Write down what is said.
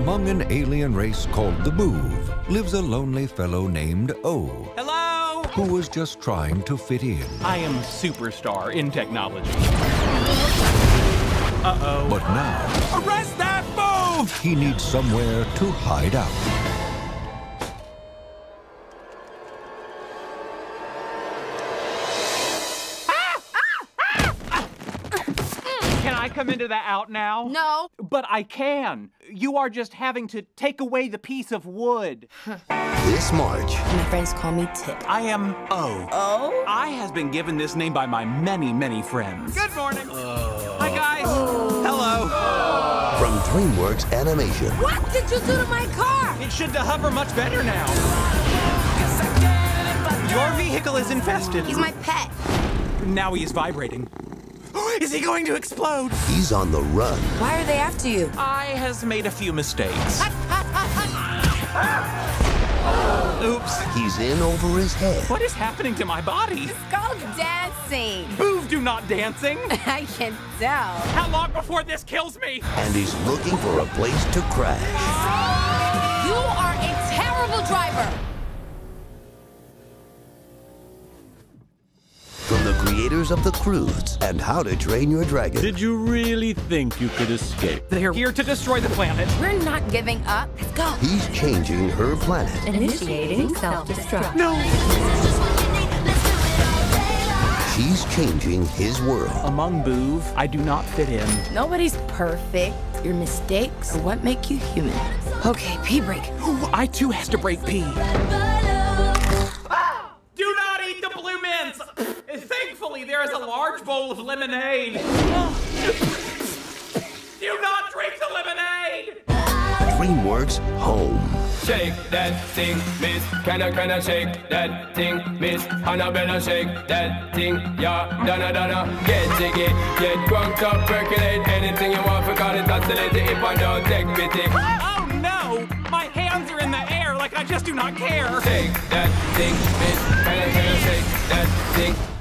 Among an alien race called the Boov lives a lonely fellow named O. Hello! Who was just trying to fit in. I am a superstar in technology. Uh-oh. But now, Arrest that Boov! he needs somewhere to hide out. Can I come into that out now? No. But I can. You are just having to take away the piece of wood. This March, My friends call me Tip. I am O. Oh? I has been given this name by my many, many friends. Good morning. Hi, guys. Hello. from DreamWorks Animation. What did you do to my car? It should hover much better now. Your vehicle is infested. He's my pet. Now he is vibrating. Is he going to explode? He's on the run. Why are they after you? I has made a few mistakes. Oops. He's in over his head. What is happening to my body? It's called dancing. Boov do not dancing. I can tell. How long before this kills me? And he's looking for a place to crash. You are a terrible driver. From the creators of The Croods and How to Train Your Dragon. Did you really think you could escape? They're here to destroy the planet. We're not giving up. Let's go. He's changing her planet. Initiating self-destruct. No. She's changing his world. Among Boov, I do not fit in. Nobody's perfect. Your mistakes are what make you human. Okay, pee break. Ooh, I too has to break pee. Do not eat the blue mints! Thankfully, there is a large bowl of lemonade. Do not drink the lemonade! DreamWorks Home. Shake that thing, miss. Can I shake that thing, miss? Annabella, shake that thing, yeah. Donna, get jiggy, get drunk up, percolate anything you want, forgot it, oscillate it if I don't take pity. Oh no! My hands are in the air like I just do not care. Shake that thing, miss. Can I shake that thing?